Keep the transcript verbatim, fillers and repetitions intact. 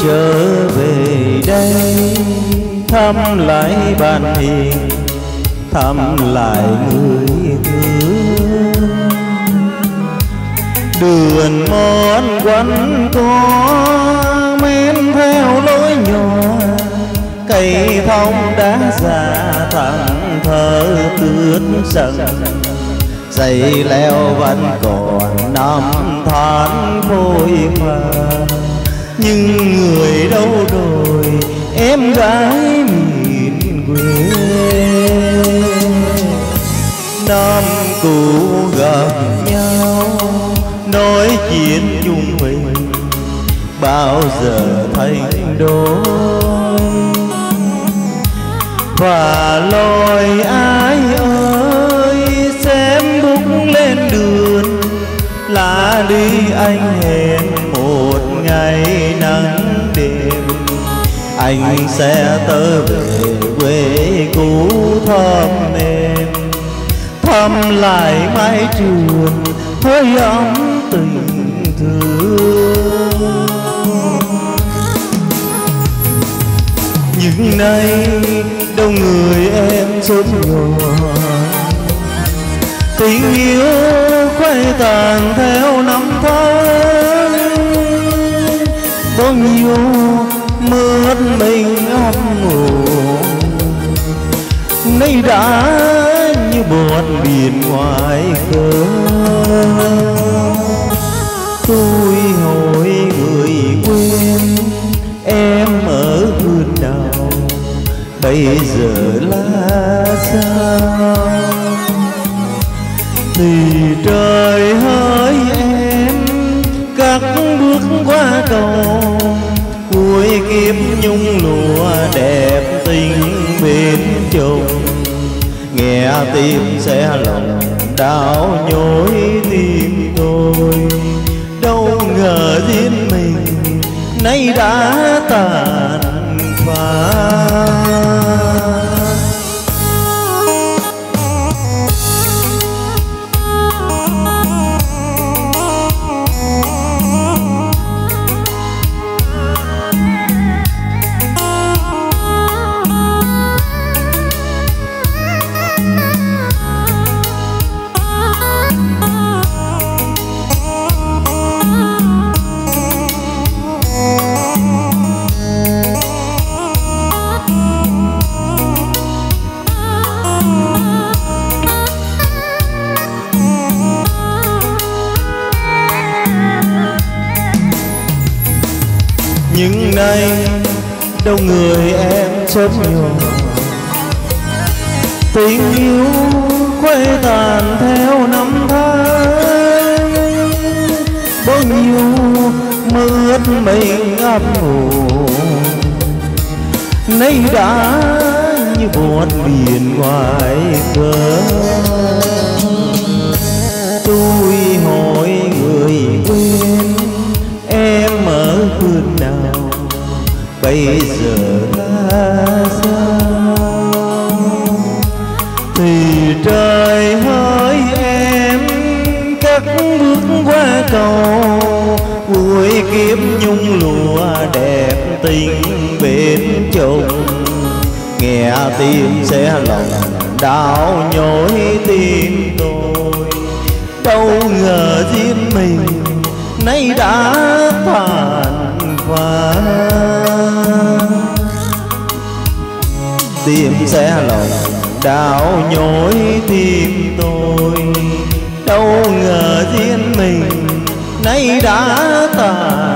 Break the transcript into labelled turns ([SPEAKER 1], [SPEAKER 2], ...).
[SPEAKER 1] trở về đây, thăm lại bạn hiền, thăm lại người thương. Đường mòn quanh co men theo lối nhỏ, cây thông đã già thẳng thờ tướt sần. Dây leo vẫn còn năm tháng phôi pha, nhưng người đâu rồi em gái miền quê. Năm cũ gặp nhau nói chuyện chung mình, bao giờ thành đôi. Và lối ai ơi xem bút lên đường, lá đi anh hẹn một ngày nắng đêm. Anh sẽ tớ về quê cũ thơm em, thăm lại mái trường hơi ấm tình thương. Nhưng nay đâu người em sớm nhỏ, tình yêu khoe tàn theo năm tháng. Bao nhiêu mất mình ấp ngủ, nay đã như bọn biển ngoài khơi. Tôi hỏi người quên em ở hướng nào, bây giờ là sao? Thì trời hỡi em cắt bước qua cầu, cuối kiếp nhung lụa đẹp tình bên chồng. Nghe tim sẽ lòng đau nhói tim tôi, đâu ngờ duyên mình nay đã tàn phai. Nhưng nay đâu người em chớp nhỏ, tình yêu quay tàn theo năm tháng. Bao nhiêu mơ ước mình ấp ủ, nay đã như bọn biển ngoài khơi. Tôi hỏi người quên em ở phương nào, bây giờ là sao? Thì trời hỡi em cắt bước qua cầu, cuối kiếp nhung lụa đẹp tình bên chồng. Nghe tim sẽ lòng đau nhói tim tôi, đâu ngờ duyên mình nay đã tàn phai. Tim sẽ lòng đau nhói tim tôi, đâu ngờ duyên mình nay đã tàn